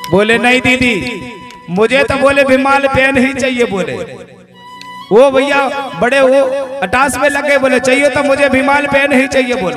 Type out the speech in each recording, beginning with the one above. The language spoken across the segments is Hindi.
बोले नहीं दीदी, मुझे तो बोले विमाल पेन ही चाहिए। बोले वो भैया बड़े वो अटास में लगे, बोले चाहिए तो मुझे विमाल पेन ही चाहिए। बोले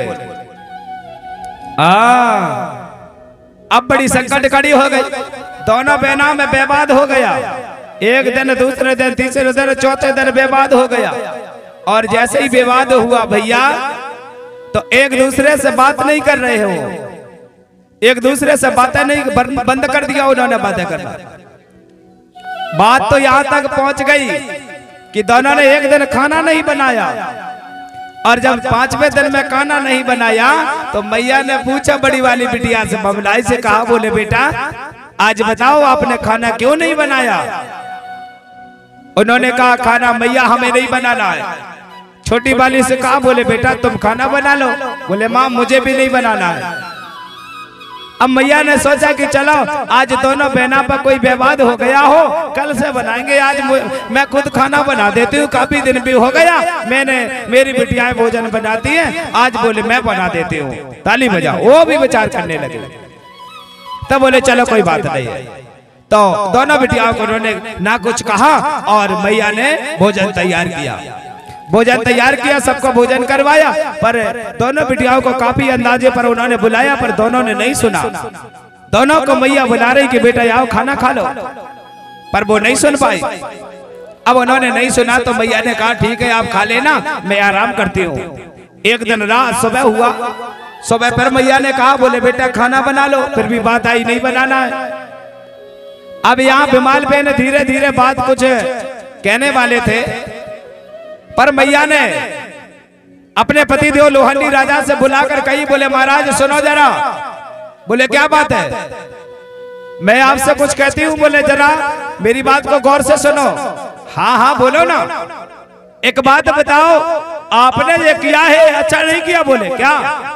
अब बड़ी संकट खड़ी हो गई, दोनों बहनों में विवाद हो गया। एक दिन, दूसरे दिन, तीसरे दिन, चौथे दिन विवाद हो गया। और जैसे ही विवाद हुआ भैया, तो एक दूसरे से बात नहीं कर रहे हो, एक दूसरे से बातें नहीं, बंद कर दिया उन्होंने बातें करना। बात तो यहां तक पहुंच गई कि दोनों ने एक दिन खाना नहीं बनाया। और जब 5वें दिन में खाना नहीं बनाया तो मैया ने पूछा बड़ी वाली बिटिया से, बबलाई से कहा, बोले बेटा आज बताओ आपने खाना क्यों नहीं बनाया? उन्होंने कहा खाना मैया हमें नहीं बनाना है। छोटी वाली से कहा, बोले बेटा तुम खाना बना लो। बोले माँ मुझे भी नहीं बनाना है। अब मैया ने सोचा कि चलो आज दोनों बहना पर कोई विवाद हो गया हो, कल से बनाएंगे, आज मैं खुद खाना बना देती हूँ, काफी दिन भी हो गया, मेरी बिटियाएं भोजन बनाती हैं, आज बोले मैं बना देती हूँ। ताली बजाओ। वो भी विचार करने लगे। तब बोले चलो कोई बात नहीं है। तो दोनों बिटियाओं को उन्होंने ना कुछ कहा और मैया ने भोजन तैयार किया। भोजन तैयार किया, सबको भोजन करवाया, पर दोनों बिटियाओं को काफी अंदाजे पर उन्होंने बुलाया, पर दोनों ने नहीं सुना। दोनों को मैया बुला रही कि बेटा आओ खाना खा लो, पर वो नहीं सुन पाई। अब उन्होंने नहीं सुना तो मैया ने कहा ठीक है आप खा लेना, मैं आराम करती हूँ। एक दिन रात सुबह हुआ, सुबह पर मैया ने कहा, बोले बेटा खाना बना लो, फिर भी बात आई नहीं बनाना है। अब यहाँ विमाल पे ने धीरे धीरे बात कुछ कहने वाले थे, पर मैया ने अपने पति देव लोहंडी राजा से बुलाकर कही, बोले महाराज सुनो जरा। बोले क्या बात है? मैं आपसे कुछ कहती हूँ, बोले जरा मेरी बात को गौर से सुनो। हाँ हाँ बोलो ना। एक बात बताओ, आपने ये किया है अच्छा नहीं किया? बोले क्या?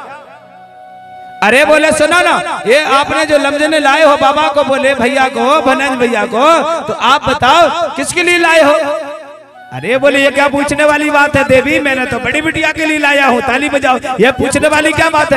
अरे बोले सुनो ना, ये आपने जो लमजने लाए हो बाबा को, बोले भैया को, भनंज भैया को, तो आप बताओ किसके लिए लाए हो? अरे बोले ये क्या पूछने वाली बात है देवी, मैंने तो बड़ी बिटिया के लिए लाया हूँ। ताली बजाओ। ये पूछने वाली क्या बात है?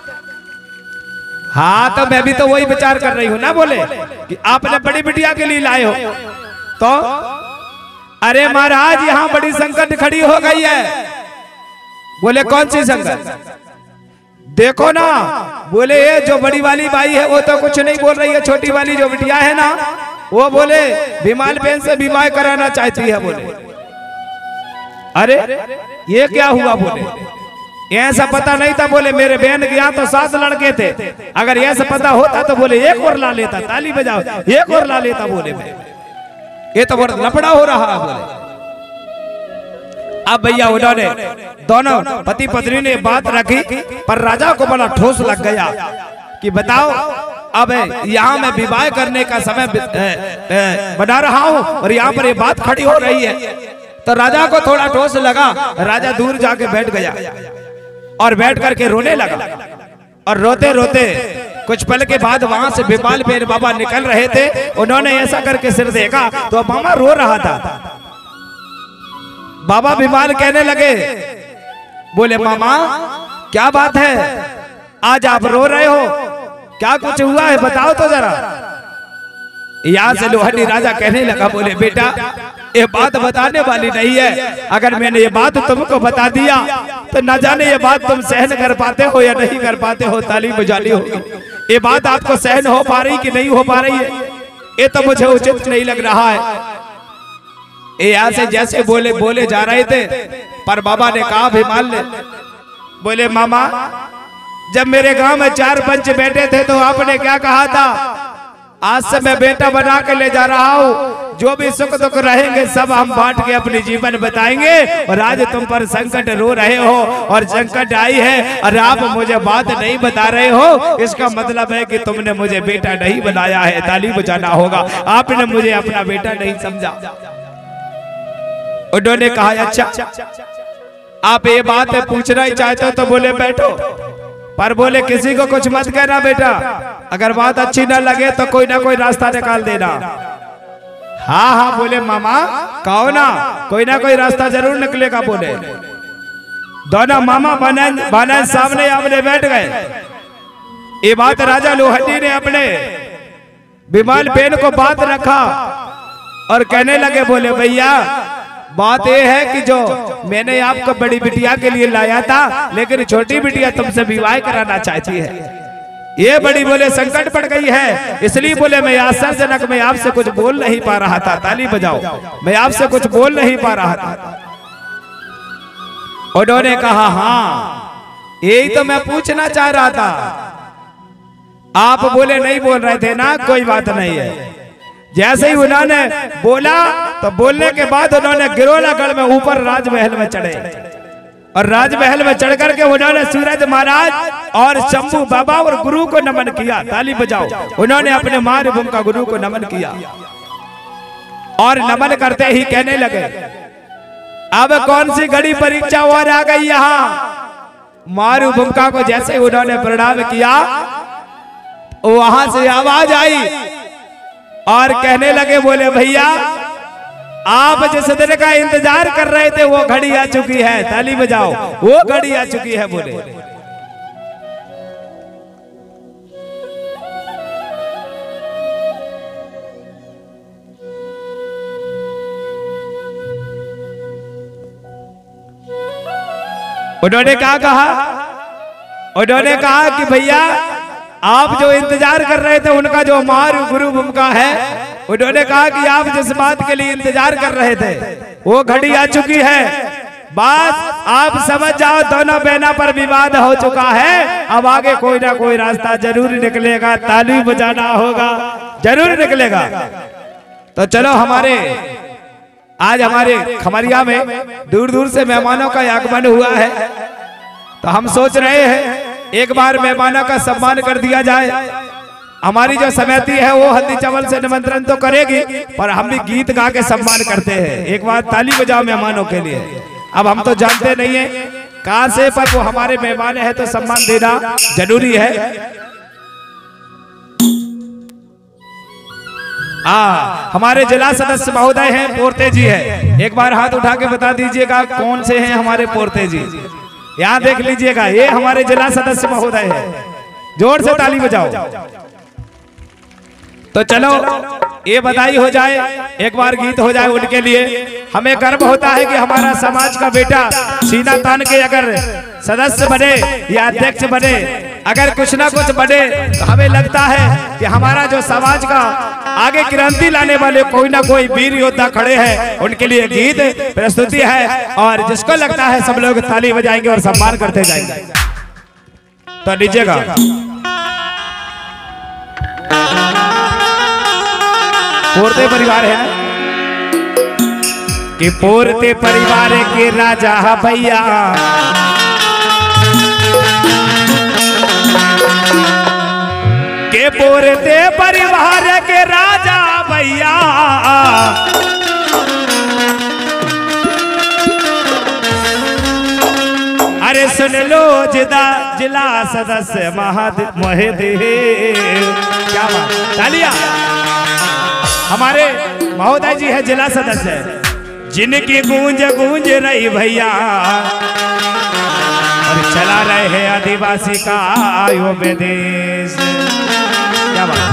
हाँ तो मैं भी तो वही विचार कर रही हूँ ना। बोले कि आपने बड़ी बिटिया के लिए लाए हो तो? अरे महाराज यहाँ बड़ी संकट खड़ी हो गई है। बोले कौन सी संकट? देखो ना। बोले ये जो बड़ी वाली बाई है वो तो कुछ नहीं बोल रही है, छोटी वाली जो बिटिया है ना वो बोले विमाल बहन से विवाह कराना चाहती है। बोले अरे ये क्या हुआ? बोले ऐसा पता नहीं था। बोले मेरे बहन के यहाँ तो 7 लड़के थे, अगर ऐसा पता होता तो बोले एक और ला लेता। ताली बजाओ। एक और ला लेता। बोले ये तो बड़ा लफड़ा हो रहा है। बोले अब भैया उन्होंने दोनों पति पत्नी ने बात रखी, पर राजा को बड़ा ठोस लग गया कि बताओ अब यहाँ मैं विवाह करने का समय बना रहा हूँ और यहाँ पर ये बात खड़ी हो रही है। तो राजा को थोड़ा ठोस लगा। राजा दूर जाके बैठ गया और बैठ करके रोने लगा। और रोते रोते कुछ पल के बाद वहां से विमाल बेन बाबा निकल रहे थे। उन्होंने ऐसा करके सिर देखा तो मामा रो रहा था। बाबा विमाल कहने लगे, बोले मामा क्या बात है, आज आप रो रहे हो, क्या कुछ हुआ है बताओ तो जरा। यहाँ से लोहंडी राजा कहने लगा, बोले बेटा ये बात बताने वाली नहीं है, अगर मैंने ये बात तुमको बता दिया तो न जाने ये बात तुम सहन कर पाते हो या नहीं कर पाते हो। ताली बजानी होगी। ये बात आपको सहन हो पा रही कि नहीं हो पा रही है, ये तो मुझे उचित नहीं लग रहा है। यहाँ से जैसे बोले जा रहे थे, पर बाबा ने कहा विमाल ने, बोले मामा जब मेरे गांव में 4 पंच बैठे थे तो आपने क्या कहा था, आज से मैं बेटा बना के ले जा रहा हूँ, जो भी सुख दुख रहेंगे सब हम बांट के अपनी जीवन बताएंगे। और आज तुम पर संकट रो रहे हो और संकट आई है और आप मुझे बात नहीं बता रहे हो, इसका मतलब है कि तुमने मुझे बेटा नहीं बनाया है। ताली बजाना होगा। आपने मुझे अपना बेटा नहीं समझा। उन्होंने कहा अच्छा आप ये बात पूछना ही चाहते हो तो बोले बैठो, पर बोले किसी को कुछ मत कहना बेटा, अगर बात अच्छी ना लगे तो कोई ना कोई रास्ता निकाल देना। हाँ हाँ बोले मामा कहो ना, कोई ना कोई रास्ता जरूर निकलेगा। बोले दोनों मामा बनन सामने आमने बैठ गए। ये बात राजा लोहंडी ने अपने विमल बेन को बात रखा और कहने लगे, बोले भैया बात यह है कि जो मैंने आपको बड़ी बिटिया के लिए लाया था, लेकिन छोटी बिटिया तुमसे विवाह कराना चाहती है। ये बड़ी बोले संकट पड़ गई है, इसलिए बोले मैं आश्चर्यजनक मैं आपसे कुछ बोल नहीं पा रहा था। ताली बजाओ, मैं आपसे कुछ बोल नहीं पा रहा था। उन्होंने कहा हाँ यही तो मैं पूछना चाह रहा था। आप बोले नहीं बोल रहे थे ना, कोई बात नहीं है। जैसे ही उन्होंने बोला तो बोलने के बाद उन्होंने गिरोलागढ़ में ऊपर राजमहल में चढ़े और राजमहल में चढ़ करके उन्होंने सूरज महाराज और शंभू बाबा और गुरु को नमन किया। ताली बजाओ। उन्होंने अपने मारूभूम का गुरु को नमन किया और नमन करते ही कहने लगे, अब कौन सी घड़ी परीक्षा और आ गई यहाँ। मारूभूम को जैसे ही उन्होंने प्रणाम किया, वहां से आवाज आई और कहने लगे, बोले भैया आप जिस दिन का इंतजार कर रहे थे वो घड़ी आ चुकी है। ताली बजाओ, वो घड़ी आ चुकी है। बोले उन्होंने क्या कहा? उन्होंने कहा कि भैया आप जो इंतजार कर रहे थे उनका जो मारू गुरु भूमिका है, उन्होंने कहा कि आप जिस बात के लिए इंतजार कर रहे थे वो घड़ी आ चुकी है। बात आप समझ जाओ, दोनों बहना पर विवाद हो चुका है। अब आगे कोई ना कोई रास्ता जरूर निकलेगा। ताली बजाना होगा, जरूर निकलेगा। तो चलो, आज हमारे खमरिया में दूर दूर से मेहमानों का आगमन हुआ है, तो हम सोच रहे हैं एक बार मेहमानों का सम्मान कर दिया जाए। हमारी जो समिति है वो हल्दी चावल से निमंत्रण तो करेगी, पर हम भी गीत गा के सम्मान करते हैं। एक बार ताली बजाओ मेहमानों के लिए। अब हम तो जानते नहीं है कहां से, पर वो हमारे मेहमान है तो सम्मान देना जरूरी है। हमारे जिला सदस्य महोदय हैं, पोरते जी है। एक बार हाथ उठा के बता दीजिएगा कौन से हैं हमारे पोरते जी। यहाँ देख लीजिएगा, ये हमारे जिला सदस्य महोदय है। जोर से ताली बजाओ। तो चलो ये बधाई हो जाए, एक बार गीत हो जाए उनके लिए। हमें गर्व होता है कि हमारा समाज का बेटा सीना तान के अगर सदस्य बने या अध्यक्ष बने, अगर कुछ ना कुछ बने, तो हमें लगता है कि हमारा जो समाज का आगे क्रांति लाने वाले कोई ना कोई वीर योद्धा खड़े हैं। उनके लिए गीत प्रस्तुति है और जिसको लगता है सब लोग ताली बजाएंगे और सम्मान करते जाएंगे। तो लीजिएगा। पोरते परिवार है कि पोरते परिवार के राजा भैया, के पोरते परिवार के राजा भैया, अरे सुन लो जिला सदस्य महादेव। क्या बात, तालियां। हमारे महोदय जी है जिला सदस्य, जिनकी गूंज गूंज रही भैया, और चला रहे हैं आदिवासी का आयो विदेश। क्या बात।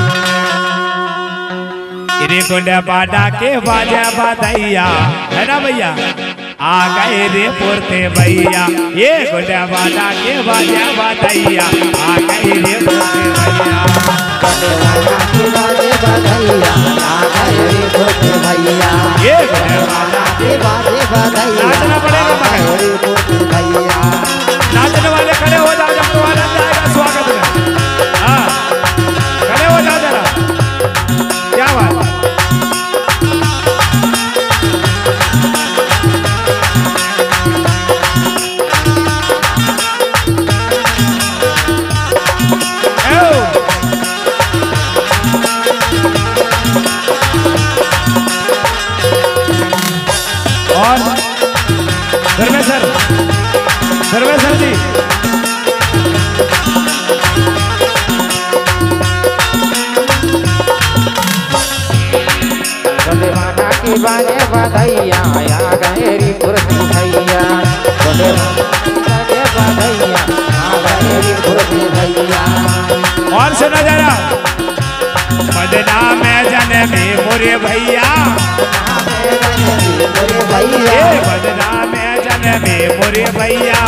रे गोंडा बाडा के बाजा बादैया, है ना भैया, आ गए रे पोरते भैया। ये गोंडा बाडा के बाजा बादैया, आ गए रे पोरते भैया। ये नाचना पड़ेगा भैया। नाचने वाले खड़े हो जाओ, जब तुम्हारा जाएगा स्वागत में। हाँ, खड़े हो जाओ जरा। क्या बात। और धर्मेश्वर जी, की बाजे बधैया, आ गए री कुर्सी भैया। बधैया, आ गए री कुर्सी भैया। और सुना जरा मोरे भैया, बदना में जन्मे मोरे भैया।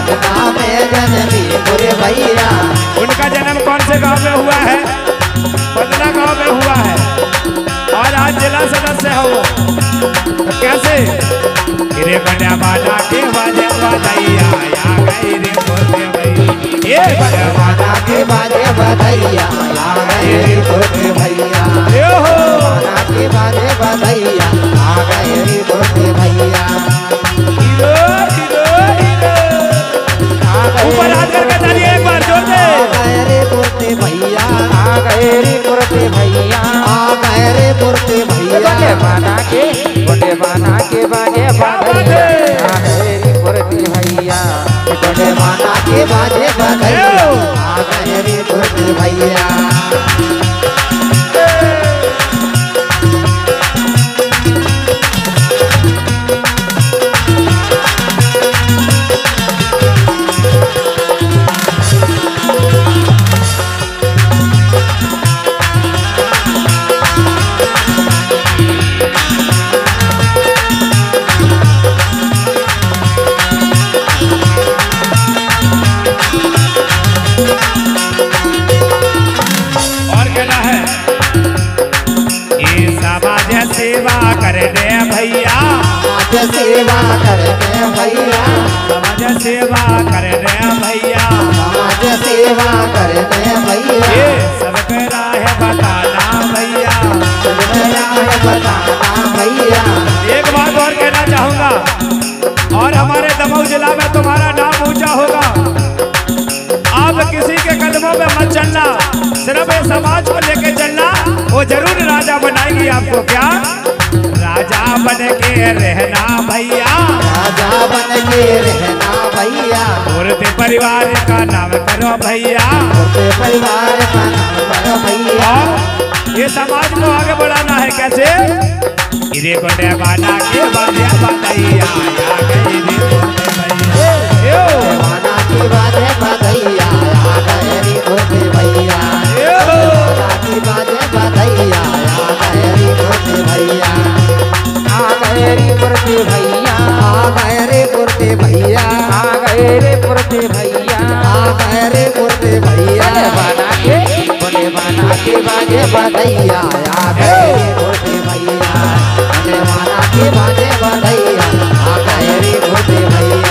उनका जन्म कौन से गांव में हुआ है? बदना गांव में हुआ है और आज जिला सदस्य है वो। तो कैसे? रे बड़ा बाजा के बाजे बधैया आ गई रे मोरे भैया, ये बड़ा बाजा के बाजे बधैया आ गए रे मोरे भैया, यो हो बाजा के बाजे बधैया आ गए रे मोरे भैया। हीरो हीरो हीरो, ऊपर हाथ करके तालियां एक बार जोर से। आ गए रे मोरे भैया, आ गए रे मोरे भैया, आ गए रे मोरे भैया। बड़े बाजा के बाजे बधैया आ गए रे मोरे भैया, बड़े बाजा के बाजे बधैया आ गए रे मोरे भैया। और कहना है ये समाज सेवा कर दे भैया, समाज सेवा कर दे भैया, समाज सेवा कर दे भैया, समाज सेवा कर दे भैया। ये सबके राह बताना भैया, सबके राह बताना भैया। एक बात और कहना चाहूंगा, और हमारे दमोह जिला में तुम्हारा नाम ऊंचा होगा। आप किसी के कदमों में मत चलना, सिर्फ ये समाज को लेके चलना, वो जरूर राजा बनाएगी आपको। क्या राजा बन के रहना भैया, राजा बन के रहना भैया, पूरे परिवार का नाम करो भैया, पूरे परिवार का नाम करो भैया। और ये समाज को आगे बढ़ाना है। कैसे? इरे गोटे बाना के बाजा बधैया आ गई रे मोरे भैया, यो बाना की बाजे बधैया आ गए रे मोरे भैया, यो बाना की बाजे बधैया आ गए रे मोरे भैया, आ गए रे मोरे भैया, आ गए रे मोरे भैया, आ गए रे मोरे भैया, आ गए रे मोरे भैया। बाना के बाजे बधैया आ गए रे मोरे भैया, बाना के बाजे बधैया आ गए रे मोरे भैया।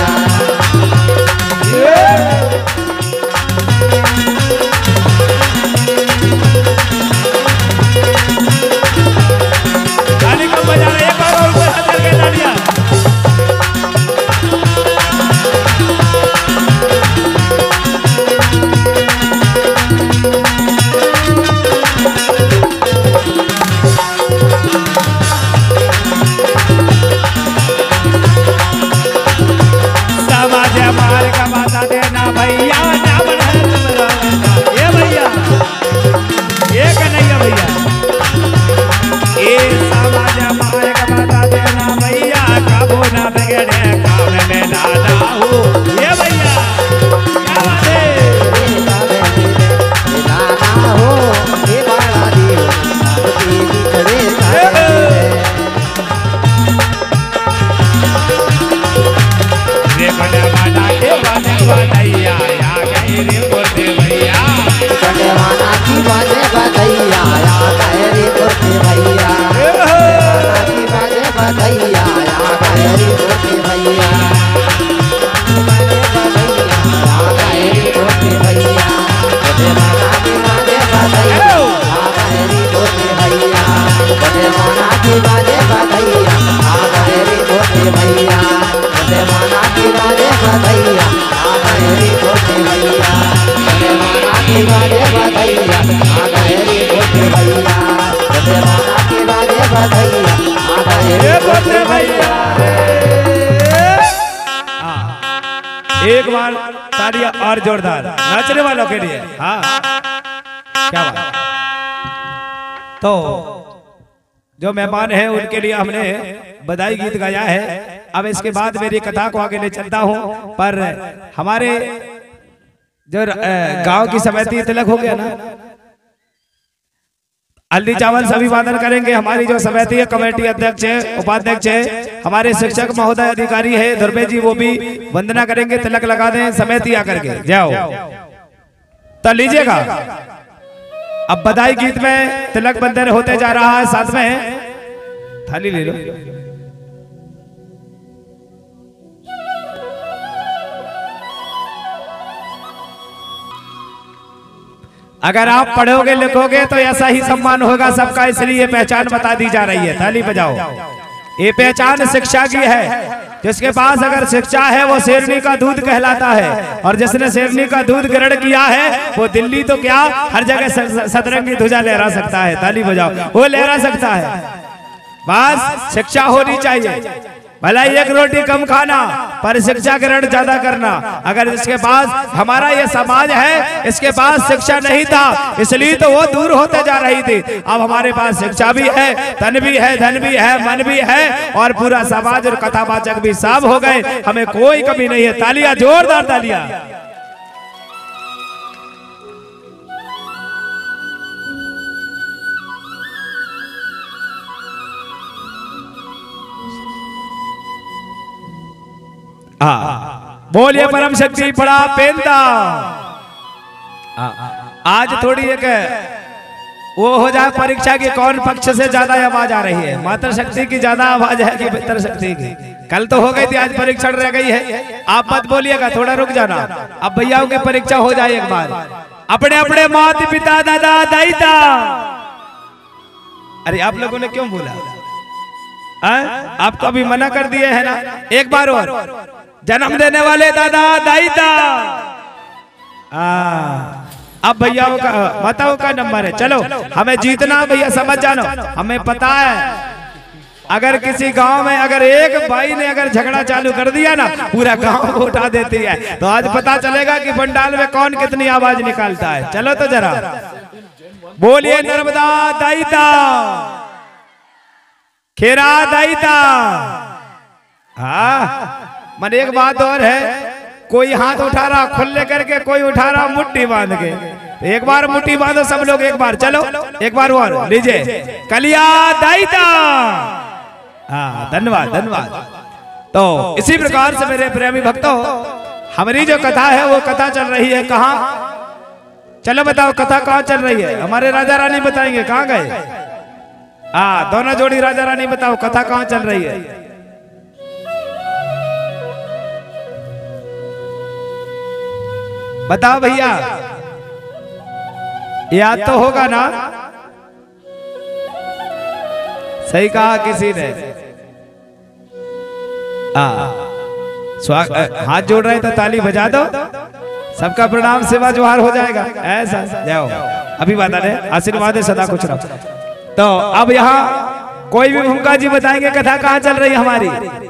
ताली कम बजा रहे, एक बार और ऊपर हाथ करके तालियां। समाज मार्ग बता देना भैया, ना बढ़े तुम ये भैया, ये कन्हैया भैया। ये समाज मार्ग बता देना भैया, कबो ना बिगड़े काम में ना हो। ये भैया क्या बात है? रे बड़ा बाना के बाजे बधैया आ गई रे मोरे भैया, बाना की बाजे बधैया आ गए रे मोरे भैया, बाना की बाजे बधैया आ गए रे मोरे भैया, बाजे बधैया आ गए रे मोरे भैया, बाना की बाजे बधैया आ गए रे मोरे भैया, बाना की बाजे बधैया आ गए रे मोरे भैया, बाना की बाजे बधैया आ गए रे मोरे भैया, बाना की बाजे बधैया आ गए रे मोरे भैया, बाना की बाजे बधैया आ गए रे मोरे भैया। एक बार तालियां और जोरदार नाचने वालों के लिए। हाँ क्या बात। तो जो मेहमान हैं उनके लिए हमने बधाई गीत गाया है। अब इसके बाद मेरी कथा को आगे ले चलता हूं, पर हमारे जो गांव की समिति तिलक हो गया ना, हल्दी चावल सभी वादन करेंगे। हमारी जो समिति है, कमेटी अध्यक्ष है, उपाध्यक्ष है, हमारे शिक्षक महोदय अधिकारी है धुर्वे जी, वो भी वंदना करेंगे, तिलक लगा दें समिति आकर के। जाओ तो लीजिएगा। अब बधाई गीत में तिलक बंधन होते जा रहा है, साथ में थाली ले लो। अगर आप पढ़ोगे लिखोगे तो ऐसा ही सम्मान होगा सबका, इसलिए पहचान बता दी जा रही है। ताली बजाओ। ये पहचान शिक्षा की है। जिसके पास अगर शिक्षा है वो शेरनी का दूध कहलाता है, और जिसने शेरनी का दूध ग्रहण किया है वो दिल्ली तो क्या हर जगह सतरंगी ध्वजा लहरा सकता है। ताली बजाओ। वो लहरा सकता है। बस शिक्षा होनी चाहिए। भला एक रोटी कम खाना पर शिक्षा ग्रहण ज्यादा करना। अगर इसके पास, हमारा ये समाज है, इसके पास शिक्षा नहीं था इसलिए तो वो दूर होते जा रही थी। अब हमारे पास शिक्षा भी है, तन भी है, धन भी है, मन भी है, और पूरा समाज और कथावाचक भी सब हो गए। हमें कोई कमी नहीं है। तालियां, जोरदार तालियां। बोलिए परम शक्ति पड़ा पेंदा। आज थोड़ी एक वो हो जाए परीक्षा की, कौन पक्ष से ज्यादा आवाज आ रही है, मातृ शक्ति की ज्यादा आवाज है कि पितृ शक्ति की। कल तो हो गई थी, आज परीक्षण रह गई है। आप मत बोलिएगा, थोड़ा रुक जाना। अब भैयाओं की परीक्षा हो जाए एक बार। अपने अपने माता पिता दादा दाईता। अरे आप लोगों ने क्यों बोला? आपको अभी मना कर दिए है ना। एक बार और, जन्म देने वाले दादा दाईता। अब भैयाओं का माताओं का नंबर है। चलो हमें जीतना भैया, समझ जानो। हमें पता है अगर किसी गांव में अगर एक भाई ने अगर झगड़ा चालू कर दिया ना, पूरा गांव को उठा देती है। तो आज पता चलेगा कि पंडाल में कौन कितनी आवाज निकालता है। चलो तो जरा बोलिए नर्मदा दाईता, खेरा दाईता। हाँ, मन एक बात और है, कोई हाथ उठा रहा खुले करके, कोई उठा रहा मुट्ठी बांध के। एक बार मुट्ठी बांधो सब लोग एक बार। चलो एक बार और लीजिए, कलिया दाईता। हाँ, धन्यवाद धन्यवाद। तो इसी प्रकार से मेरे प्रेमी भक्तों, हमारी जो कथा है वो कथा चल रही है कहाँ? चलो बताओ कथा कहाँ चल रही है? हमारे राजा रानी बताएंगे। कहाँ गए? हाँ, दोनों जोड़ी राजा रानी बताओ कथा कहाँ चल रही है? बताओ भैया, याद तो होगा ना? सही कहा किसी ने। हाथ जोड़ रहे तो ताली बजा दो, सबका प्रणाम सेवा जोहार हो जाएगा। ऐसा जाओ, अभिवादन है, आशीर्वाद है, सदा कुछ रहो। तो अब यहाँ कोई भी भूमिका जी बताएंगे कथा कहाँ चल रही है हमारी?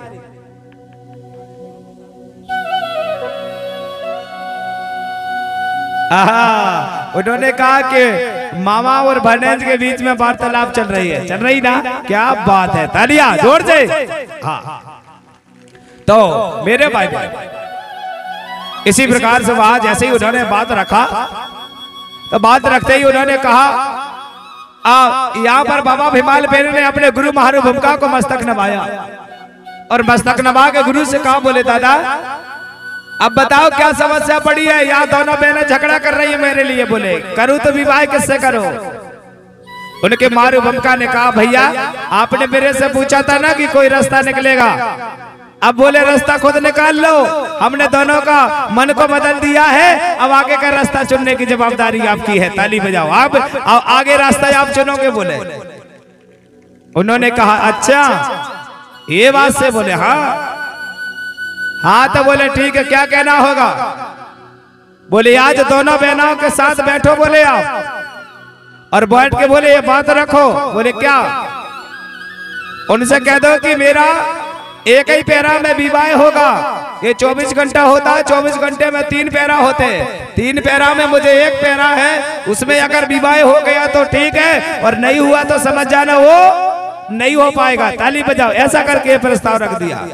उन्होंने कहा कि मामा और भनेज के बीच में वार्तालाप चल रही है। चल रही ना? क्या बात है, तालियां जोर से। हाँ, तो मेरे भाई इसी प्रकार से वहां जैसे ही उन्होंने बात रखा, तो बात रखते ही उन्होंने कहा, यहाँ पर बाबा भीमाल पेरी ने अपने गुरु महारू भूमिका को मस्तक नवाया, और मस्तक नवा के गुरु से कहा, बोले दादा अब बताओ क्या समस्या पड़ी है? यहाँ दोनों बहनें झगड़ा कर रही है मेरे लिए। बोले करूँ तो विवाह किससे करो? उनके मारू भूमिका ने कहा, भैया आपने मेरे से पूछा था ना कि कोई रास्ता निकलेगा। अब बोले रास्ता खुद निकाल लो, हमने दोनों का मन को बदल दिया है, अब आगे का रास्ता चुनने की जवाबदारी आपकी है। ताली बजाओ, आप आगे रास्ता आप चुनोगे। बोले उन्होंने कहा अच्छा ये बात से? बोले हाँ। हाँ तो बोले ठीक है, क्या कहना होगा? बोले आज दोनों बहनों के साथ बैठो बोले आप, और बैठ के बोले ये बात रखो। बोले क्या? उनसे कह दो कि मेरा एक ही पैरा में विवाह होगा। ये 24 घंटा होता है, 24 घंटे में 3 पैरा होते हैं। 3 पैरा में मुझे 1 पैरा है, उसमें अगर विवाह हो गया तो ठीक है, और नहीं हुआ तो समझ जाना वो नहीं हो पाएगा। ताली बजाओ। ऐसा करके प्रस्ताव रख दिया।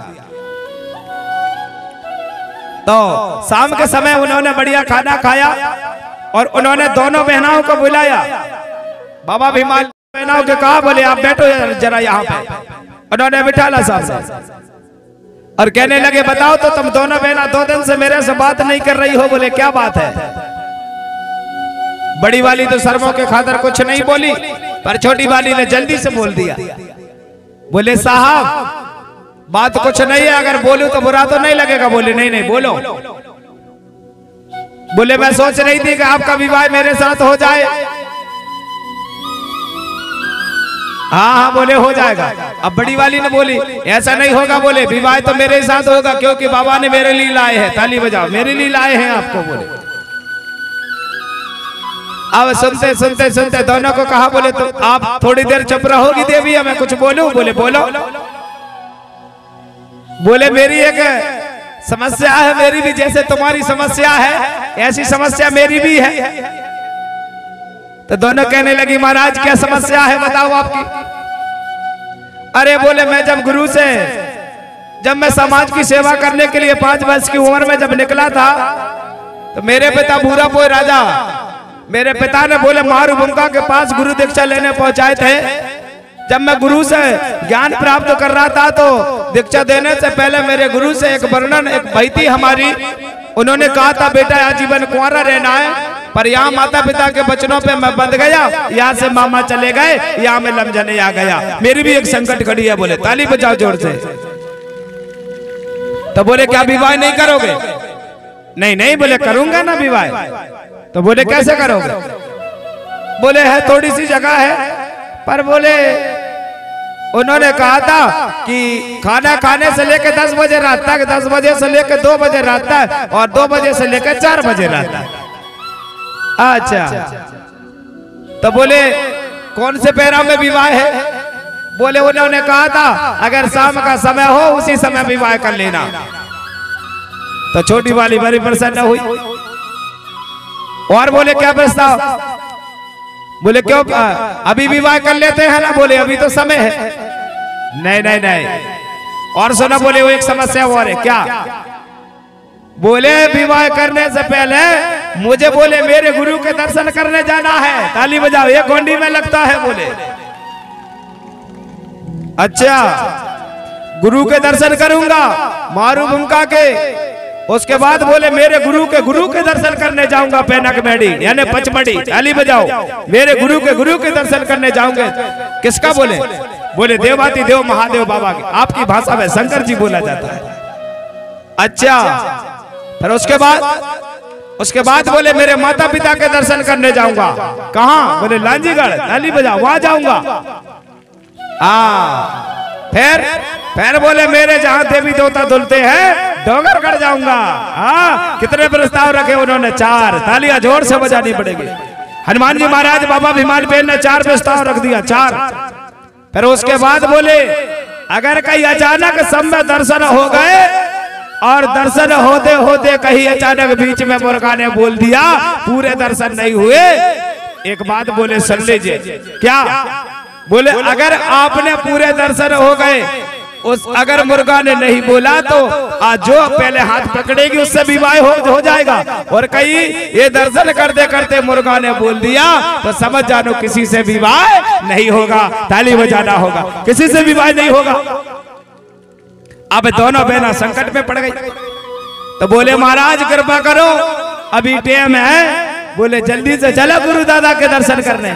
तो शाम के समय उन्होंने बढ़िया खाना खाया और उन्होंने दोनों बहनों को बुलाया। बाबा भीमाल बहनों के कहा, बोले आप बैठो जरा यहाँ पे। उन्होंने बिठाला साहब और कहने लगे बताओ तो तुम दोनों बहना 2 दिन से मेरे से बात नहीं कर रही हो। बोले क्या बात है। बड़ी वाली तो शर्मों के खातर कुछ नहीं बोली, पर छोटी वाली ने जल्दी से बोल दिया। बोले साहब बात कुछ नहीं है, अगर बोलूं तो बुरा तो नहीं लगेगा। बोले नहीं नहीं बोलो। बोले मैं सोच रही थी कि आपका विवाह मेरे साथ हो जाए। हाँ हाँ बोले हो जाएगा। अब बड़ी वाली ने बोली ऐसा नहीं होगा। बोले विवाह तो मेरे साथ होगा, क्योंकि बाबा ने मेरे लिए लाए हैं। ताली बजाओ, मेरे लिए लाए हैं आपको। बोले अब सुनते सुनते सुनते दोनों को कहा, बोले तो आप थोड़ी देर चुप रहोगी देवी, मैं कुछ बोलूं। बोले बोलो। बोले मेरी एक समस्या है, मेरी भी जैसे तुम्हारी समस्या है ऐसी समस्या मेरी भी है। तो दोनों कहने लगी महाराज क्या समस्या है बताओ आपकी। अरे बोले मैं जब मैं समाज की सेवा करने के लिए 5 वर्ष की उम्र में जब निकला था, तो मेरे पिता भूरापोई राजा, मेरे पिता ने बोले मारूबुंका के पास गुरु दीक्षा लेने पहुंचाए थे। जब मैं गुरु से ज्ञान प्राप्त कर रहा था, तो दीक्षा देने से पहले मेरे गुरु से एक वर्णन, एक भैती हमारी, उन्होंने कहा था बेटा आजीवन कुंवारा रहना है, पर यहाँ माता पिता के वचनों पे मैं बंध गया, यहाँ से मामा चले गए, यहाँ में लमझने आ गया, मेरी भी एक संकट खड़ी है। बोले ताली बजाओ जोर से। तो बोले क्या विवाह नहीं करोगे? नहीं नहीं बोले करूंगा ना विवाह। तो बोले कैसे करोगे? बोले है थोड़ी सी जगह है, पर बोले उन्होंने कहा था कि खाना खाने से लेकर 10 बजे रात तक, 10 बजे से लेकर 2 बजे रात तक, और 2 बजे से लेकर 4 बजे रात तक। अच्छा तो बोले कौन से पैरा में विवाह है? बोले उन्होंने कहा था अगर शाम का समय हो उसी समय विवाह कर लेना। तो छोटी वाली बड़ी प्रसन्न हुई और बोले क्या प्रस्ताव? बोले क्यों अभी विवाह कर लेते हैं ना? बोले अभी तो समय है। नहीं नहीं नहीं और सुना। बोले वो एक समस्या और है। क्या? बोले विवाह करने से पहले मुझे बोले मेरे गुरु के दर्शन करने जाना है। ताली बजाओ, ये गोंडी में लगता है। बोले अच्छा गुरु के दर्शन करूंगा मारूबुंका के, उसके बाद बोले मेरे गुरु के दर्शन करने जाऊंगा पैनक मेडी यानी पचमढ़ी। ताली बजाओ, मेरे गुरु के दर्शन करने जाऊंगे। किसका? बोले बोले देवाती देव महादेव बाबा के। आपकी भाषा में शंकर जी बोला जाता है। अच्छा फिर उसके बाद बोले मेरे माता पिता के दर्शन करने जाऊंगा। कहाँ? बोले लांजीगढ़। ताली बजाओ, वहां जाऊंगा। फिर बोले मेरे जहां देवी देवता धुलते हैं डोंगरगढ़ जाऊंगा। हाँ कितने प्रस्ताव रखे उन्होंने? 4। तालियां जोर से बजानी पड़ेगी। हनुमान जी महाराज बाबा भीमान बेन ने 4 प्रस्ताव रख दिया। 4। फिर उसके बाद बोले अगर कहीं अचानक समय दर्शन हो गए और दर्शन होते होते कहीं अचानक बीच में मुर्गा ने बोल दिया पूरे दर्शन नहीं हुए, एक बात बोले सुन लीजिए। क्या? बोले अगर आपने पूरे दर्शन हो गए, अगर मुर्गा ने नहीं बोला तो आज जो पहले हाथ पकड़ेगी उससे विवाह हो जाएगा। और कहीं ये दर्शन करते करते मुर्गा ने बोल दिया तो समझ जानो किसी से विवाह नहीं होगा। ताली बजाना होगा, किसी से विवाह नहीं होगा। अब दोनों बहना संकट में पड़ गई। तो बोले महाराज कृपा करो अभी टाइम है। बोले जल्दी से चलो गुरु दादा के दर्शन करने।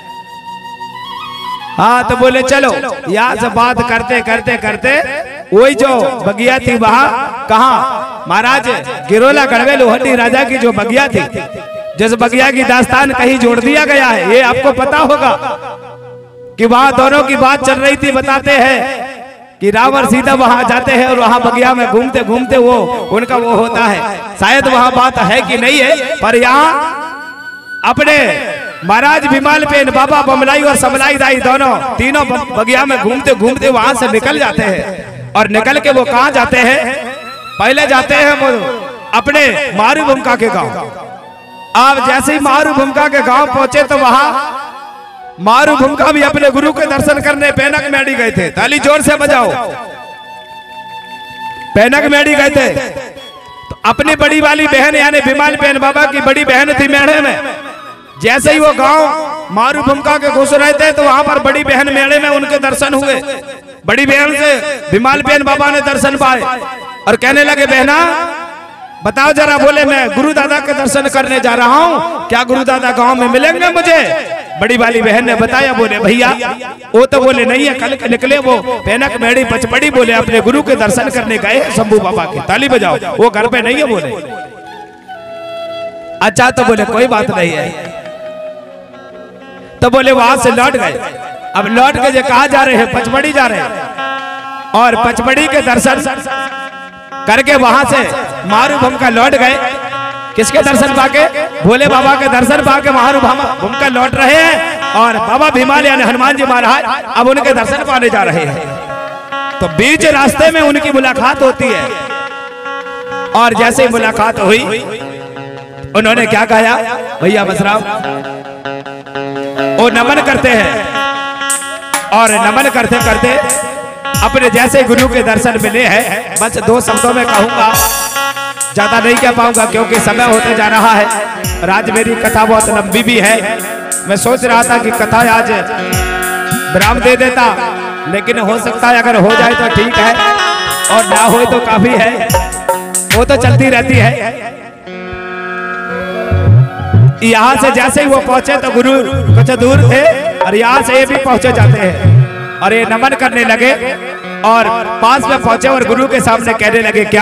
हाँ तो बोले चलो। यहाँ से बात करते करते करते वही जो बगिया थी वहां, कहा महाराज गिरोला गढ़वे लोहंडी राजा की जो बगिया थी, जिस बगिया की दास्तान कहीं जोड़ दिया गया है, ये आपको पता होगा कि वहां दोनों की बात चल रही थी। बताते हैं कि रावण सीधा वहां जाते हैं और वहां बगिया में घूमते घूमते वो उनका वो होता है। शायद वहां बात है कि नहीं है, पर यहाँ अपने महाराज विमाल पेन बाबा बमलाई और समलाई दाई दोनों तीनों बगिया में घूमते घूमते वहां से निकल जाते हैं। और निकल के वो कहाँ जाते हैं? पहले जाते हैं वो अपने मारूबुंका के गांव। अब जैसे ही मारूबुंका के गांव पहुंचे तो वहां मारूबुंका भी अपने गुरु के दर्शन करने पैनक मेडी गए थे। ताली जोर से बजाओ। पैनक मेडी गए थे तो अपनी बड़ी वाली बहन यानी विमाल पेन बाबा की बड़ी बहन थी मेढ़े में। जैसे ही वो गांव मारू भूमिका के घुस रहे थे तो वहां पर बड़ी बहन मेले में उनके दर्शन हुए। बड़ी बहन से विमाल बहन बाबा ने दर्शन पाए और कहने लगे बहना बताओ जरा। बोले मैं गुरु दादा के दर्शन करने जा रहा हूँ, क्या गुरु दादा गांव में मिलेंगे मुझे? बड़ी वाली बहन ने बताया। बोले भैया वो तो बोले नहीं है, कल के निकले वो पैनक मेड़ी पचपड़ी बोले अपने गुरु के दर्शन करने गए शंभू बाबा के। ताली बजाओ, वो घर पे नहीं है बोले। अच्छा तो बोले कोई बात नहीं है। तो बोले वहां से लौट गए। अब लौट के जो कहा जा रहे हैं पचमढ़ी जा रहे हैं और पचमढ़ी के दर्शन करके वहां से मारू भूमिका लौट गए। किसके दर्शन पाके? भोले बाबा के दर्शन पाके मारू भूमिका लौट रहे हैं और बाबा भीमाल यानी हनुमान जी महाराज अब उनके दर्शन पाने जा रहे हैं। तो बीच रास्ते में उनकी मुलाकात होती है और जैसे ही मुलाकात हुई उन्होंने क्या कहा भैया बसराम, वो नमन करते हैं और नमन करते करते अपने जैसे गुरु के दर्शन मिले हैं। बस 2 शब्दों में कहूंगा, ज्यादा नहीं कह पाऊंगा क्योंकि समय होते जा रहा है। आज मेरी कथा बहुत लंबी भी है। मैं सोच रहा था कि कथा आज विराम दे देता, लेकिन हो सकता है अगर हो जाए तो ठीक है और ना हो तो काफी है, वो तो चलती रहती है। यहाँ से जैसे ही वो पहुंचे तो गुरु कुछ दूर थे और यहाँ से ये भी पहुंचे जाते हैं और ये नमन करने लगे और पास में पहुंचे और गुरु के सामने कहने लगे क्या?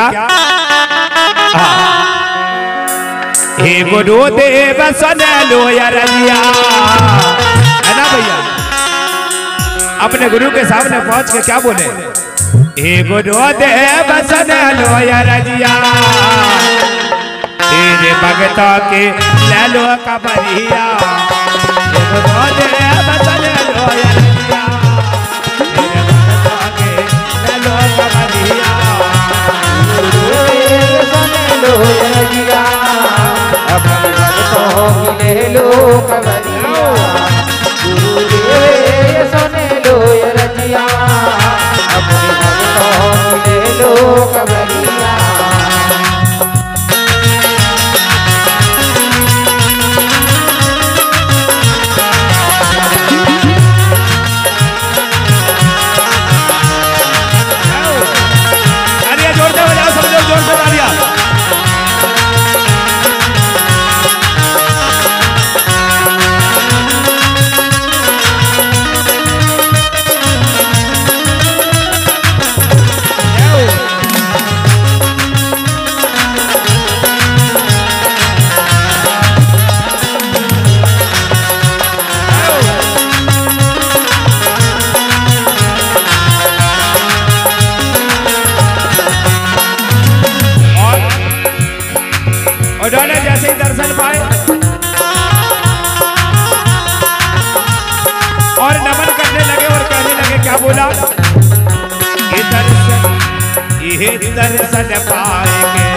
हे गुरु देव सुन लो रजिया, है ना भैया? अपने गुरु के सामने पहुंच के क्या बोले? हे गुरु देव सुन लो रजिया, तेरे भगता के ले लो कबरिया। हे गुरु देव सुन लो रजिया, तेरे भगता के ले लो कबरिया। रजिया अपने भक्तों की ले लो कबरिया। गुरुदेव सुने लो रजिया अपने भक्तों की ले लो कबरिया। उन्होंने जैसे ही दर्शन पाए और नमन करने लगे और कहने लगे क्या बोला? ये दर्शन पाएंगे,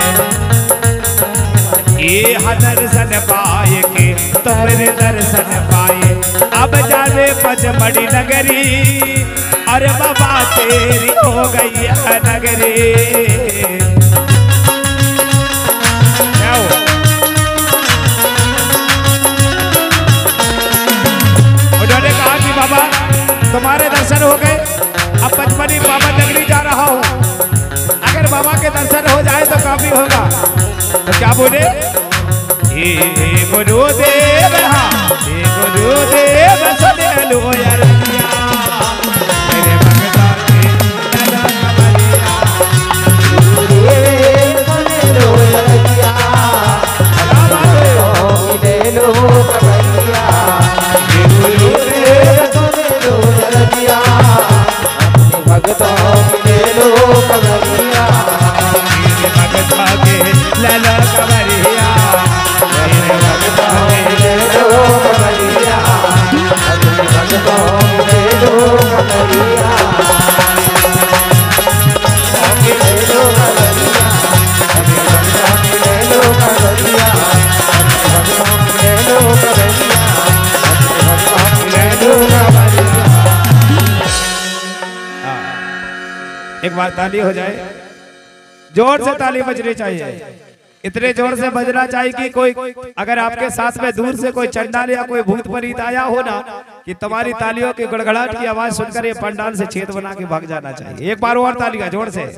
ये दर्शन पाएंगे, तुम्हारे दर्शन पाए अब जाने पचमढ़ी नगरी, अरे बाबा तेरी हो गई है नगरी। उन्होंने कहा कि बाबा तुम्हारे दर्शन हो गए, अब पचमढ़ी बाबा नगरी जा रहा हूँ, अगर बाबा के दर्शन हो जाए तो काफी होगा। तो क्या बोले? हे गुरुदेव, हे गुरुदेव सुने लो रजिया, मेरे भगता के ले लो कबरिया। गुरुदेव सुने लो रजिया ले लो कबरिया। गुरुदेव सुने लो रजिया अपने भक्तों की ले लो कबरिया। मेरे भगता के ले लो कबरिया, मेरे भगता के ले लो कबरिया अपने भक्तों की ले लो कबरिया। ले लो कबरिया अपने भक्तों की ले लो कबरिया। ले लो कबरिया अपने भक्तों की ले लो कबरिया। एक बार ताली हो जाए, जोर से ताली बजनी चाहिए। इतने जोर से बजना चाहिए कि कोई अगर आपके साथ में दूर से कोई चंडाल या कोई भूत प्रेत आया हो ना, कि तुम्हारी तालियों की गड़गड़ाहट की आवाज सुनकर ये पंडाल से छेद बना के भाग जाना चाहिए। एक बार और तालियां जोर से,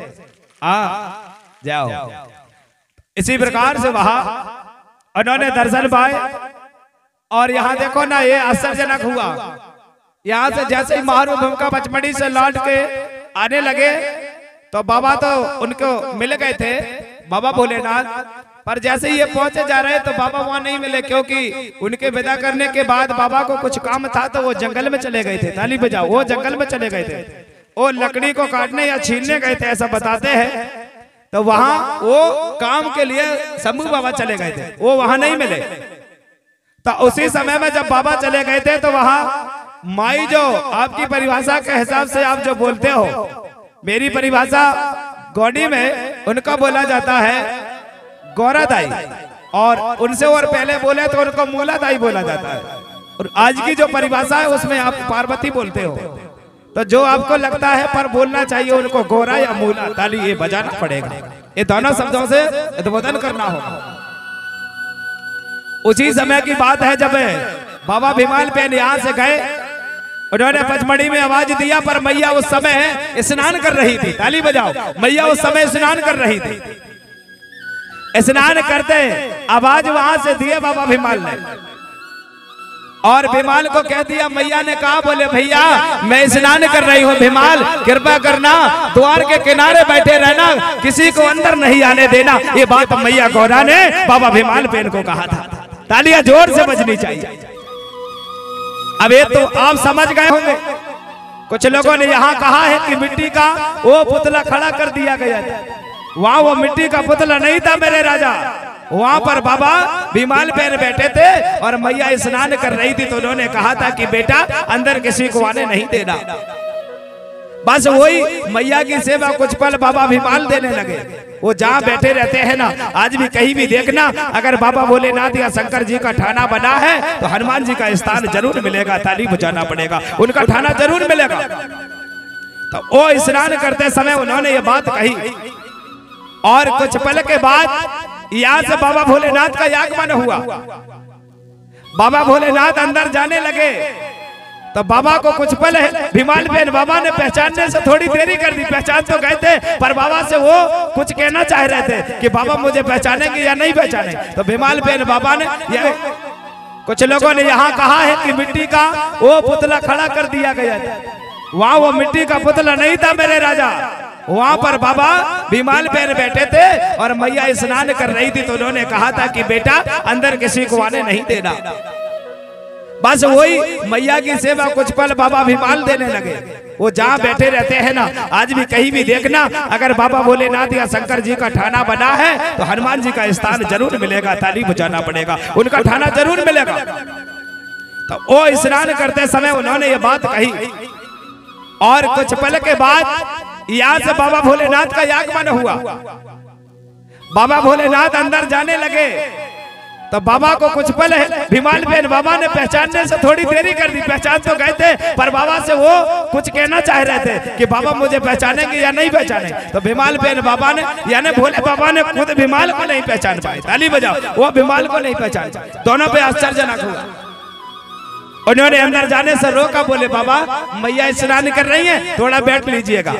जाओ। इसी प्रकार से वहां उन्होंने दर्शन पाए और यहाँ देखो ना, ये आश्चर्यजनक हुआ। यहाँ से जैसे ही महानुभव का पचमढ़ी से लौट के आने लगे तो बाबा तो उनको मिल गए थे, बाबा भोलेनाथ, पर जैसे ही ये पहुंचे जा रहे तो बाबा वहां नहीं मिले, क्योंकि उनके विदा करने के बाद बाबा को कुछ काम था तो वो जंगल में चले गए थे। ताली बजाओ, वो जंगल में चले गए थे, वो लकड़ी को काटने या छीनने गए थे ऐसा बताते हैं। तो वहां वो काम के लिए शंभू बाबा चले गए थे, वो वहां नहीं मिले। तो उसी समय में जब बाबा चले गए थे तो वहां माई, जो आपकी परिभाषा के हिसाब से आप जो बोलते हो, मेरी परिभाषा गौड़ी में उनका बोला जाता है गौरादाई, और उनसे और पहले बोले तो उनको मूलादाई बोला जाता है। और आज की जो परिभाषा है उसमें आप पार्वती बोलते हो, तो जो आपको लगता है पर बोलना चाहिए उनको गौरा या मूला, ताली ये बजाना पड़ेगा। ये दोनों शब्दों से उद्बोधन करना होगा। उसी समय की बात है जब बाबा भीमाल पेन यहाँ से गए, उन्होंने पचमढ़ी में आवाज दिया, पर मैया उस समय स्नान कर रही थी। ताली बजाओ, मैया उस समय स्नान कर रही थी। स्नान करते आवाज वहां से दिए बाबा भीमाल ने, और भीमाल को कह दिया, मैया ने कहा, बोले भैया मैं स्नान कर रही हूँ, भीमाल कृपा करना, द्वार के किनारे बैठे रहना, किसी को अंदर नहीं आने देना। ये बात मैया गौरा ने बाबा भीमाल पेन को कहा था। तालियां जोर से बजनी चाहिए। अब ये तो आप समझ गए होंगे, कुछ लोगों ने यहाँ कहा है कि मिट्टी का वो पुतला खड़ा कर दिया गया था। वहां वो मिट्टी का पुतला नहीं था मेरे राजा, वहां पर बाबा भीमाल पेन बैठे थे और मैया स्नान कर रही थी, तो उन्होंने कहा था कि बेटा अंदर किसी को आने नहीं देना। बस वही मैया की सेवा कुछ पल बाबा भीमाल देने लगे। वो जहाँ बैठे रहते हैं ना, आज भी कहीं भी देखना, अगर बाबा भोलेनाथ या शंकर जी का ठाना बना है तो हनुमान जी का स्थान जरूर मिलेगा। ताली बजाना पड़ेगा, उनका ठाना जरूर मिलेगा। तो वो स्नान करते समय उन्होंने ये बात कही, और कुछ पल के बाद यहाँ से बाबा भोलेनाथ का आगमन हुआ। बाबा भोलेनाथ अंदर जाने लगे तो बाबा को कुछ पल भीमाल पेन बाबा ने पहचानने से थोड़ी देरी कर दी। पहचान तो गए थे, पर बाबा से वो कुछ कहना चाह रहे थे कि बाबा मुझे पहचानेंगे या नहीं पहचाने। तो भीमाल पेन बाबा ने, कुछ लोगों ने यहाँ कहा है कि मिट्टी का वो पुतला खड़ा कर दिया गया था। वहां वो मिट्टी का पुतला नहीं था मेरे राजा, वहां पर बाबा भीमाल पेन बैठे थे और मैया स्नान कर रही थी, तो उन्होंने कहा था कि बेटा अंदर किसी को आने नहीं देना। बस वही मैया की सेवा कुछ पल बाबा भीमाल देने लगे। वो जहाँ बैठे रहते हैं ना, आज भी कहीं भी देखना, अगर बाबा भोलेनाथ या शंकर जी का ठाना बना है तो हनुमान जी का स्थान जरूर मिलेगा। ताली बजाना पड़ेगा, उनका ठाना जरूर मिलेगा। तो वो स्नान करते समय उन्होंने ये बात कही, और कुछ पल के बाद यहाँ से बाबा भोलेनाथ का आगमन हुआ। बाबा भोलेनाथ अंदर जाने लगे तो बाबा को कुछ पल भीमाल पेन बाबा ने पहचानने से थोड़ी देरी कर दी। पहचान तो गए थे, पर बाबा से वो कुछ कहना चाह रहे थे कि बाबा मुझे पहचानेंगे या नहीं पहचाने। तो भीमाल पेन बाबा ने, यानी भोले बाबा ने खुद भीमाल को नहीं पहचान पाए। ताली बजाओ, वो भीमाल को नहीं पहचान पाए। दोनों पे आश्चर्यजनक हुआ। उन्होंने अंदर जाने से रोका, बोले बाबा मैया स्नान कर रही है, थोड़ा बैठ लीजिएगा।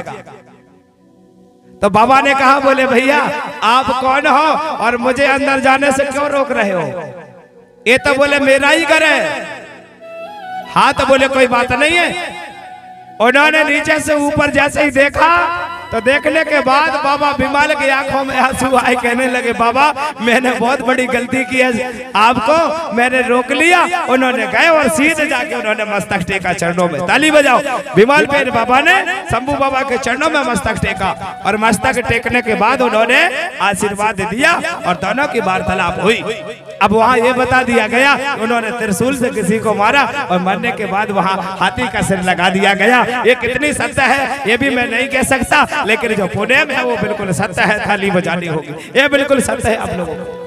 तो बाबा ने कहा, बोले भैया आप कौन हो और मुझे अंदर जाने से क्यों रोक रहे हो? ये तो बोले मेरा ही घर है। हाँ, तो बोले कोई बात नहीं है। उन्होंने नीचे से ऊपर जैसे ही देखा तो देखने के बाद बाबा भीमाल की आंखों में आंसू आए, कहने लगे बाबा मैंने बहुत बड़ी गलती की है, आपको मैंने रोक लिया। उन्होंने गए और सीधे जाके उन्होंने मस्तक टेका चरणों में। ताली बजाओ। भीमाल पेन बाबा ने शंभू बाबा के चरणों में मस्तक टेका, और मस्तक टेकने के बाद उन्होंने आशीर्वाद दिया और दोनों की वार्तालाप हुई। अब वहाँ ये बता दिया गया, उन्होंने त्रिशूल से किसी को मारा और मरने के बाद वहाँ हाथी का सिर लगा दिया गया। ये कितनी सत्य है ये भी मैं नहीं कह सकता, लेकिन जो पुणे में है वो बिल्कुल सत्य है। थाली बजानी होगी, ये बिल्कुल सत्य है आप लोगों को।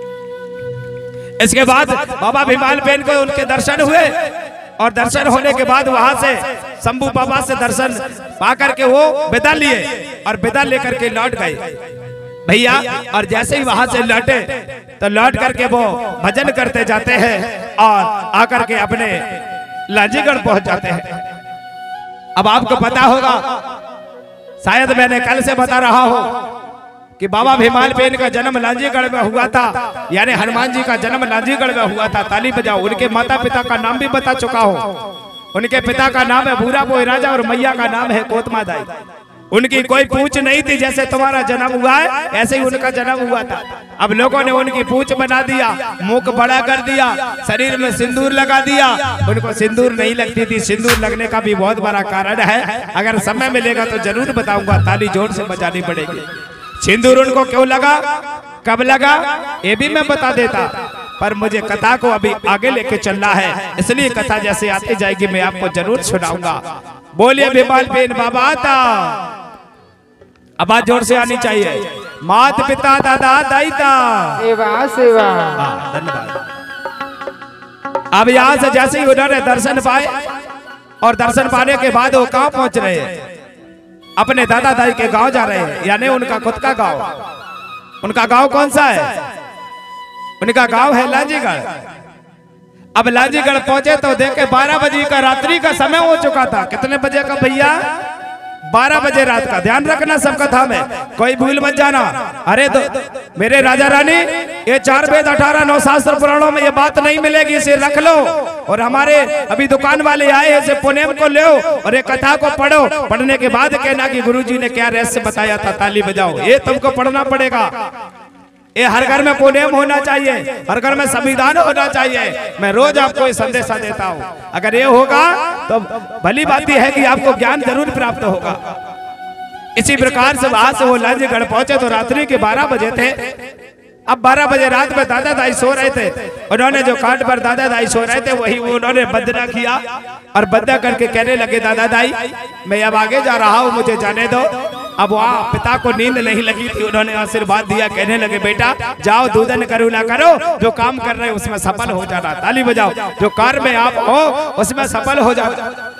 इसके बाद बाबा भीमाल पेन को उनके दर्शन हुए, और दर्शन होने के बाद वहां से शंभू बाबा से दर्शन पाकर के वो विदा लिए और विदा लेकर के लौट गए। भैया। और जैसे ही वहां से लौटे तो लौट करके वो भजन करते जाते हैं और आकर के अपने लांजीगढ़ पहुंच जाते हैं। अब आपको पता होगा, शायद मैंने कल से बता रहा हूं कि बाबा भीमाल बेन का जन्म लांजीगढ़ में हुआ था, यानी हनुमान जी का जन्म लांजीगढ़ में हुआ था। ताली बजाओ। उनके माता पिता का नाम भी बता चुका हूं। उनके पिता का नाम है भूरा बोई राजा और मैया का नाम है कोतमा दाई। उनकी कोई पूछ नहीं थी, जैसे तुम्हारा जन्म हुआ है ऐसे ही उनका जन्म हुआ था। अब लोगों ने उनकी पूछ बना दिया, मुख बड़ा कर दिया, शरीर में सिंदूर लगा दिया। उनको सिंदूर नहीं लगती थी। सिंदूर लगने का भी बहुत बड़ा कारण है, अगर समय मिलेगा तो जरूर बताऊंगा। ताली जोर से बजानी पड़ेगी। सिंदूर उनको क्यों लगा, कब लगा, ये भी मैं बता देता, पर मुझे कथा को अभी आगे लेके चलना है, इसलिए कथा जैसे आती जाएगी मैं आपको जरूर सुनाऊंगा। बोलिए भीमाल बेन बाबा था। आवाज जोर से आनी चाहिए। मात पिता दादा दाईता सेवा सेवा। धन्यवाद। अब यहाँ से जैसे ही उन्होंने दर्शन पाए और दर्शन पाने के बाद वो कहाँ पहुंच रहे हैं, अपने दादा दाई के गांव जा रहे हैं, यानी उनका खुद का गांव। उनका गांव कौन सा है? उनका गांव है लांजीगढ़। अब लांजीगढ़ पहुंचे तो देखे 12 बजे का रात्रि का समय हो चुका था। कितने बजे का भैया? 12 बजे रात का। ध्यान रखना सब कथा में, कोई भूल मत जाना। अरे तो मेरे राजा रानी, ये 4 वेद 18 9 शास्त्र पुराणों में ये बात नहीं मिलेगी, इसे रख लो। और हमारे अभी दुकान वाले आए हैं, इसे पुनेम को लो और ये कथा को पढ़ो। पढ़ने के बाद कहना कि गुरुजी ने क्या रहस्य बताया था। ताली बजाओ। ये तुमको पढ़ना पड़ेगा। ये हर घर में पुनेम होना चाहिए, हर घर में संविधान होना चाहिए। मैं रोज आपको ये संदेशा देता हूँ। अगर ये होगा तो भली बात है कि आपको ज्ञान जरूर प्राप्त होगा। इसी प्रकार से वहां से वो लांजीगढ़ पहुंचे तो रात्रि के 12 बजे थे। अब 12 बजे रात में दादा दाई सो रहे थे। उन्होंने जो खाट पर दादा दाई सो रहे थे वही उन्होंने बंदना किया और बंदा करके कहने लगे, दादा दाई मैं अब आगे जा रहा हूँ, मुझे जाने दो। अब वहाँ पिता को नींद नहीं लगी थी, उन्होंने आशीर्वाद दिया, कहने लगे बेटा जाओ, दूधन करुणा करो, जो काम कर रहे हो उसमें सफल हो जाना। ताली बजाओ। जो कार्य में आप हो उसमें सफल हो जाओ।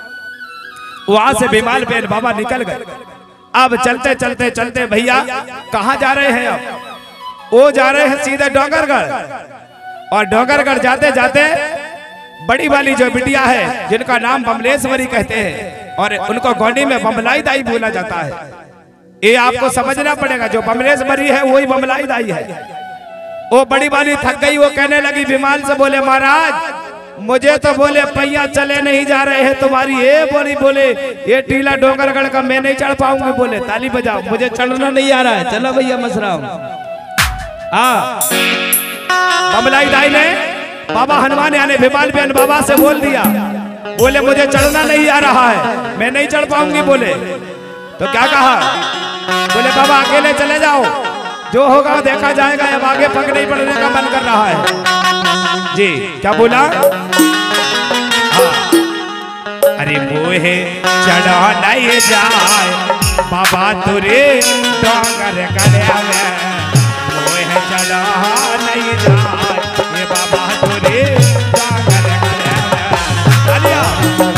वहां से भीमाल बेन बाबा निकल गए। अब चलते चलते चलते भैया कहाँ जा रहे हैं? अब वो जा रहे हैं सीधे डोंगरगढ़। और डोंगरगढ़ जाते जाते बड़ी वाली जो बिटिया है जिनका नाम बमलेश्वरी कहते हैं और उनको गोंडी में बमलाई दाई बोला जाता है। ये आपको समझना पड़ेगा, जो बमलेश्वरी है वही बमलाई दाई है। वो बड़ी वाली थक गई, वो कहने लगी भीमाल से, बोले महाराज मुझे तो बोले पहिया चले नहीं जा रहे हैं तुम्हारी। ये बोले ये टीला डोंगरगढ़ का मैं नहीं चढ़ पाऊंगी। बोले ताली बजाओ, मुझे चढ़ना नहीं आ रहा है, चलो भैया मसरा। हाँ, बमलाई दाई ने बाबा हनुमान यानी भीमाल बेन बाबा से बोल दिया, बोले मुझे चढ़ना नहीं आ रहा है, मैं नहीं चढ़ पाऊंगी। बोले तो क्या कहा? बोले बाबा अकेले चले जाओ, जो होगा देखा जाएगा, अब आगे पग नहीं पड़ने का मन कर रहा है। जी क्या बोला? हाँ। अरे मोहे चढ़ा नहीं जाए बाबा तुरे डोंगरगढ़ में, मोहे चढ़ा नहीं जाए ये बाबा तुरे डोंगरगढ़ में।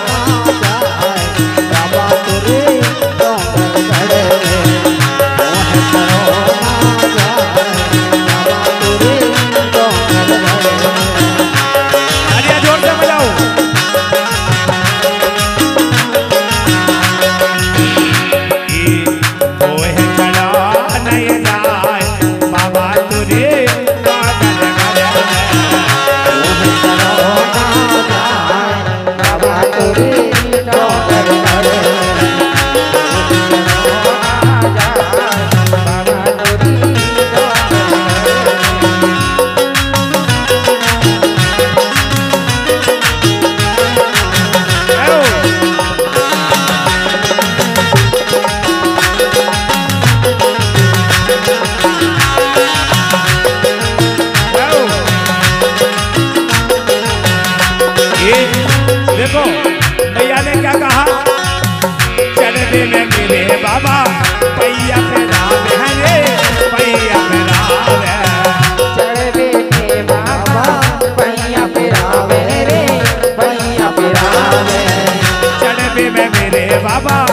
देखो भैया ने क्या कहा? चढ़ने में मेरे बाबा पैया फैलावे रे, पैया फैलावे। चढ़ने में बाबा पैया फैलावे रे, पैया फैलावे। चढ़ने में मेरे बाबा